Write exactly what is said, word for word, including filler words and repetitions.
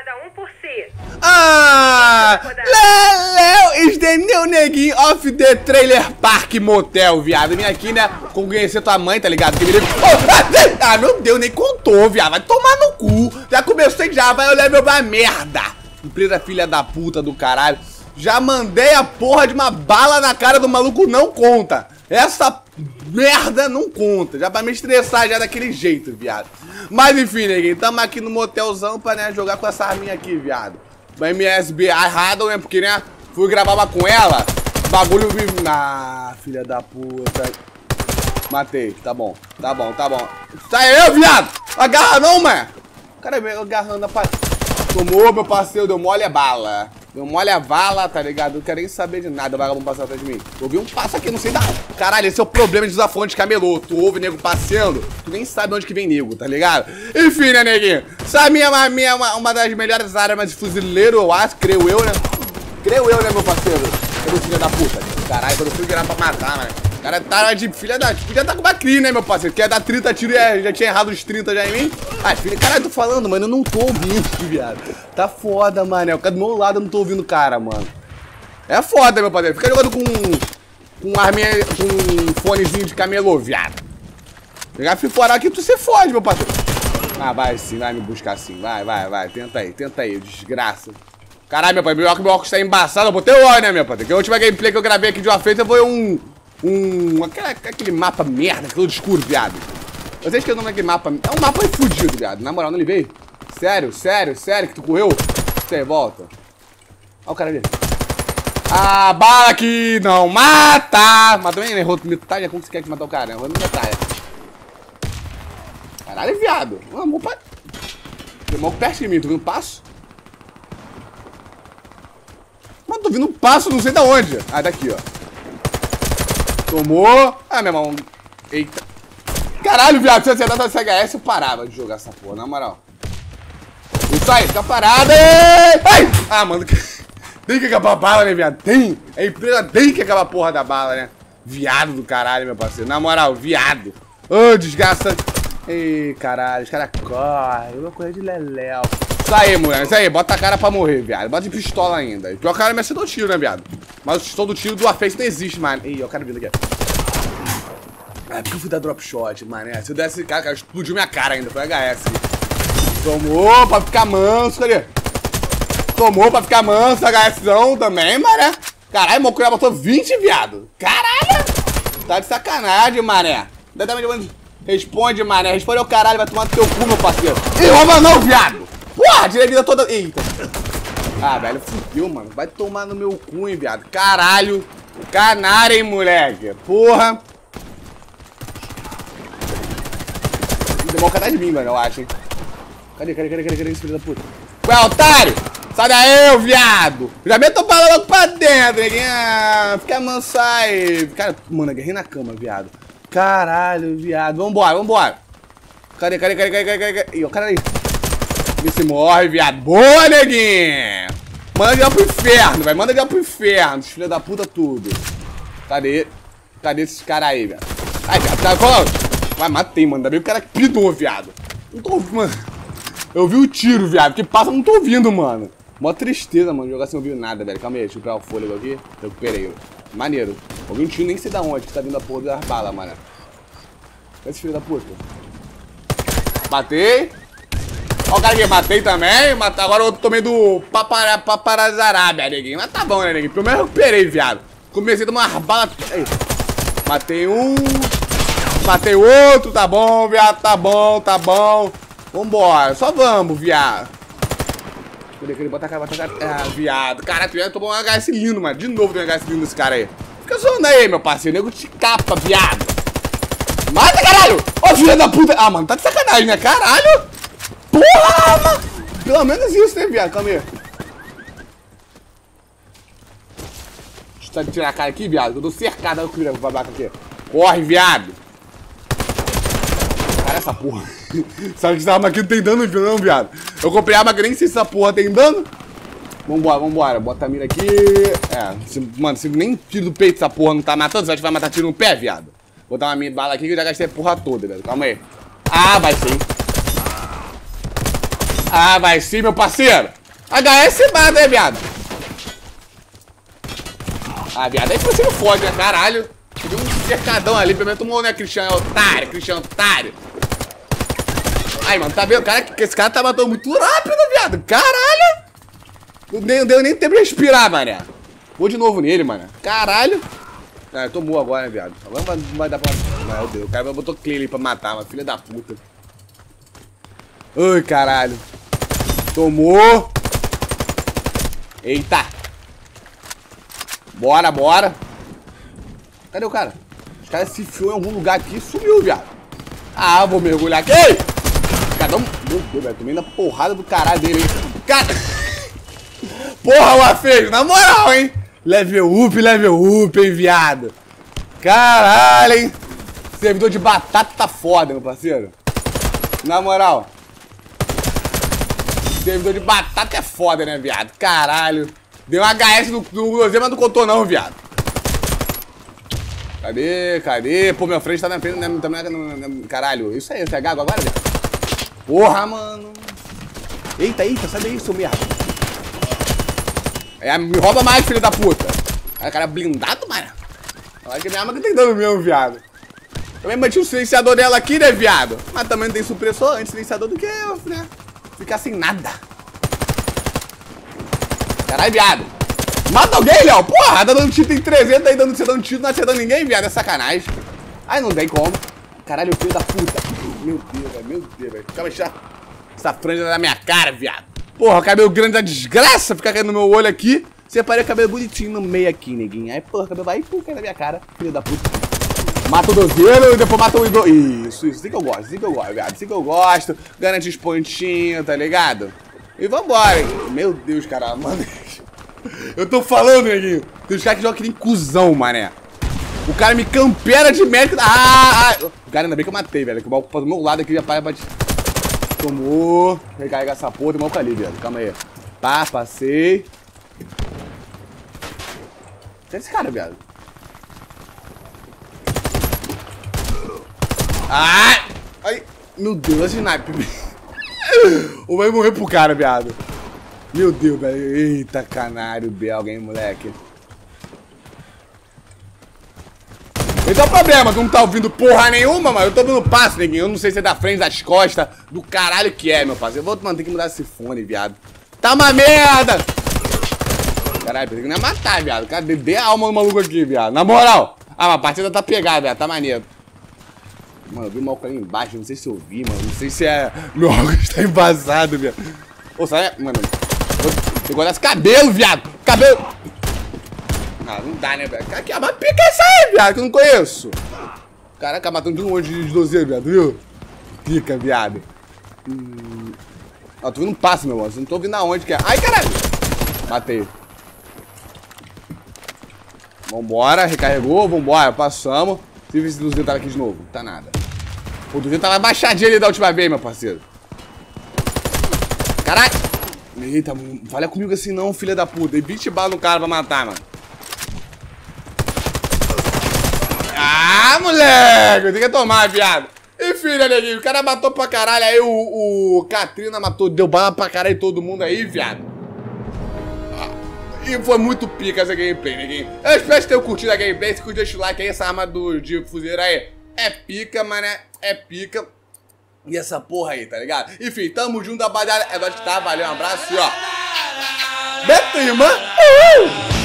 cada um por si. Ah! Léo, is the new neguinho of the trailer park motel, viado. Vim aqui, né, conhecer tua mãe, tá ligado? Que me liga... oh, ah, meu Deus, nem contou, viado. Vai tomar no cu. Já comecei já, vai olhar meu pra merda. Empresa filha da puta do caralho. Já mandei a porra de uma bala na cara do maluco, não conta. Essa merda não conta. Já pra me estressar já daquele jeito, viado. Mas enfim, neguinho, tamo aqui no motelzão pra, né, jogar com essa arminha aqui, viado. O M S B errado, né, porque, né, fui gravar uma com ela. Bagulho... Ah, filha da puta. Matei, tá bom, tá bom, tá bom. Sai eu, viado. Agarra não, mano. O cara veio agarrando a pa... Tomou, meu parceiro, deu mole a bala. Deu mole a vala, tá ligado? Não quero nem saber de nada, vagabundo passar atrás de mim. Ouvi um passo aqui, não sei da... Caralho, esse é o problema de usar fone de camelô. Tu ouve nego passeando, tu nem sabe onde que vem nego, tá ligado? Enfim, né, neguinho? Essa minha, uma, minha, uma, uma das melhores armas de fuzileiro, eu acho, creio eu, né? Creio eu, né, meu parceiro? Cadê o filho da puta? Caralho, quando eu fui virar pra matar, mano. O cara tá de filha da... Podia tá com uma cria, né, meu parceiro? Quer dar trinta tiros e já tinha errado os trinta já em mim? Ah, filha, caralho, tô falando, mano, eu não tô ouvindo, viado. Tá foda, mano. O cara do meu lado eu não tô ouvindo o cara, mano. É foda, meu parceiro. Fica jogando com... Com arminha... Com um fonezinho de camelô, viado. Pegar fora aqui, tu se fode, meu parceiro. Ah, vai sim, vai me buscar sim. Vai, vai, vai. Tenta aí, tenta aí, desgraça. Caralho, meu pai, meu óculos, meu óculos tá embaçado. Eu botei o óleo, né, meu pai? Que a última gameplay que eu gravei aqui de uma feita foi um... Um... Aquele, aquele mapa merda, aquele escuro, viado. Vocês que eu não naquele mapa... É um mapa fudido, viado. Na moral, não levei. Sério, sério, sério que tu correu? Você volta. Olha o cara ali. A bala que não mata. Mas também errou metralha. Como você quer que matar o cara? Errou metralha. Caralho, viado. Vamos, pai. Tem mal perto de mim. Tu viu um passo? Mano, tô vindo um passo, não sei da onde. Ah, daqui, ó. Tomou. Ah, meu irmão. Eita. Caralho, viado. Se eu acertar essa H S, eu parava de jogar essa porra, na moral. Isso aí, tá parado. Ai! Ah, mano. Tem que acabar a bala, né, viado? Tem. É empresa, tem que acabar a porra da bala, né? Viado do caralho, meu parceiro. Na moral, viado. Ô, oh, desgraça. Ei, caralho. Os caras correm. Eu vou correr de leléu. Isso aí, mulher. Isso aí. Bota a cara pra morrer, viado. Bota de pistola ainda. Pior cara me acertou o tiro, né, viado? Mas o pistol do tiro do Warface não existe, mano. Ih, ó, o cara vindo aqui. Ah, porque eu fui dar drop shot, mané. Se eu desse cara, cara, explodiu minha cara ainda. Foi H S. Tomou pra ficar manso, cadê? Tomou pra ficar manso, HSzão também, mané. Caralho, o Mokuya botou vinte, viado. Caralho. Tá de sacanagem, mané. Responde, mané. Responde ao caralho, vai tomar no teu cu, meu parceiro. Ih, rouba não, viado. Porra, tirei a vida toda. Eita. Ah, velho, fudeu, mano. Vai tomar no meu cu, hein, viado. Caralho. Canário, hein, moleque. Porra. Demorou atrás de mim, mano, eu acho, hein. Cadê, cadê, cadê, cadê, cadê esse filho da puta? Ué, otário! Sai daí, viado! Já meto a bala logo pra dentro, neguinho. Fica manso aí. Cara, mano, agarrei na cama, viado. Caralho, viado. Vambora, vambora. Cadê, cadê, cadê, cadê, cadê, cadê? Ih, o cara ali. Vê se morre, viado. Boa, neguinho! Manda de lá pro inferno, vai. Manda de lá pro inferno. Os filhos da puta tudo. Cadê? Cadê esses caras aí, velho? Ai, viado, tá falando? Vai, matei, mano. Ainda bem que o cara pinou, viado. Não tô ouvindo, mano. Eu vi o tiro, viado. Que passa, não tô ouvindo, mano. Mó tristeza, mano. Jogar sem ouvir nada, velho. Calma aí, deixa eu pegar o fôlego aqui. Recuperei. Maneiro. Ouvi um tiro, nem sei da onde que tá vindo a porra das balas, mano. Olha esse filho da puta. Matei. Ó o cara aqui, matei também. Mate... Agora eu tomei do papara... Paparazarabia, neguinho. Mas tá bom, né, neguinho? Pelo menos eu recuperei, viado. Comecei a tomar umas balas. Aí. Matei um. Matei outro. Tá bom, viado. Tá bom, tá bom. Vambora. Só vamos, viado. Cadê, cadê? Bota a cara, bota a cara. Ah, viado. Cara, tu já tomou um H S lindo, mano. De novo tem um H S lindo desse cara aí. Fica zoando aí, meu parceiro. O nego te capa, viado. Mata, caralho! Ô, filha da puta! Ah, mano, tá de sacanagem, né? Caralho! Porra, mano! Pelo menos isso, né, viado? Calma aí. Deixa eu tirar a cara aqui, viado. Eu tô cercado. Olha o que babaca aqui. Corre, viado! Cara, essa porra. Sabe que essa arma aqui não tem dano, não, viado? Eu comprei a arma que nem sei se essa porra tem dano. Vambora, vambora. Bota a mira aqui. É, se, mano, se nem tiro do peito essa porra não tá matando, você acha que vai matar tiro no pé, viado? Vou dar uma bala aqui que eu já gastei a porra toda, velho. Calma aí. Ah, vai sim. Ah, vai sim, meu parceiro. H S mata, né, viado? Ah, viado, aí você não fode, né, caralho? Deu um cercadão ali, pelo menos tomou, né, Cristiano, otário, Cristiano, otário. Ai, mano, tá vendo? Cara, esse cara tá matando muito rápido, viado. Caralho! Não deu, não deu nem tempo de respirar, mané. Vou de novo nele, mano. Caralho. Ah, tomou agora, né, viado? Agora não vai dar pra... Meu Deus, o cara botou clear ali pra matar, mano. Filha da puta. Ai, caralho. Tomou. Eita. Bora, bora. Cadê o cara? Os caras se enfiou em algum lugar aqui e sumiu, viado. Ah, vou mergulhar aqui. Ei! Cada um... Meu Deus, velho. Tomei na porrada do caralho dele, hein. Cara... Porra, o Afejo, na moral, hein. Level up, level up, hein, viado. Caralho, hein. Servidor de batata tá foda, meu parceiro. Na moral. Servidor de batata é foda, né, viado? Caralho. Deu um H S do Groselha, mas não contou não, viado. Cadê? Cadê? Pô, minha frente tá na frente, né? Tá na... Caralho, isso aí, você é gago agora, viado? Porra, mano. Eita, eita, sai daí, seu merda. É, me rouba mais, filho da puta. Aí, cara blindado, mano. Olha que minha arma que tem dano mesmo, viado. Também mantive o silenciador dela aqui, né, viado? Mas também não tem supressor antes silenciador do que eu, né? Ficar sem nada. Caralho, viado. Mata alguém, Léo. Porra, tá dando tiro em trezentos aí, dando, você dando tiro, não acertando ninguém, viado. É sacanagem. Ai, não tem como. Caralho, filho da puta. Meu Deus, velho. Meu Deus, velho. Acaba de tirar essa franja da minha cara, viado. Porra, cabelo grande da desgraça. Ficar caindo no meu olho aqui. Separei o cabelo bonitinho no meio aqui, neguinho. Aí, porra, o cabelo vai e pum, cai na minha cara. Filho da puta. Mata o dozeiro e depois mata o idol. Isso, isso. Assim que eu gosto, assim que eu gosto, viado. Assim que eu gosto. Garante os pontinhos, tá ligado? E vambora, hein? Meu Deus, cara, mano. Eu tô falando, neguinho. Tem uns caras que jogam que nem cuzão, mané. O cara me campera de médico. Ah, ah. O cara, ainda bem que eu matei, velho. Que o maluco do meu lado aqui já para bate. Tomou. Recarregar essa porra, tem maluco ali, velho. Calma aí. Pá, passei. Tem esse cara, viado. Ai! Ai! Meu Deus, esse sniper. Ou vai morrer pro cara, viado. Meu Deus, velho. Eita, canário belga, hein, moleque. Esse é o problema, tu não tá ouvindo porra nenhuma, mano. Eu tô ouvindo passo, neguinho. Eu não sei se é da frente, das costas, do caralho que é, meu parceiro. Eu vou, mano, ter que mudar esse fone, viado. Tá uma merda! Caralho, pensei que não ia matar, viado. Cara, dê a alma no maluco aqui, viado. Na moral. Ah, mas a partida tá pegada, viado. Tá maneiro. Mano, eu vi o maluco ali embaixo. Não sei se eu vi, mano. Não sei se é... Meu óculos tá embasado, viado. Ô, sabe? Mano... Você guarda esse cabelo, viado. Cabelo... Ah, não dá, né, velho? Cara, que arma pica é essa aí, viado? Que eu não conheço. Caraca, matando de um monte de dozeiro, viado, viu? Pica, viado. Hum... Ó, tô vendo um passo, meu irmão. Não tô vendo aonde que é. Ai, caralho. Matei. Vambora, recarregou, vambora, passamos. Deixa eu ver se o duzentos tá aqui de novo. Tá nada. O duzentos tava baixadinho ali da última vez, meu parceiro. Caralho. Eita, não falha comigo assim não, filha da puta. Dei vinte balas no cara pra matar, mano. Ah, moleque. Tem que tomar, viado. Enfim, né, neguinho? O cara matou pra caralho. Aí o, o Katrina matou, deu bala pra caralho todo mundo aí, viado. E foi muito pica essa gameplay, neguinho. Eu espero que vocês tenham curtido a gameplay. Se curtiu, deixa o like aí. Essa arma do, de fuzileiro aí é pica, mano. É pica. E essa porra aí, tá ligado? Enfim, tamo junto, rapaziada. É nóis que tá. Valeu, um abraço e ó. Beto, irmã. Uhul!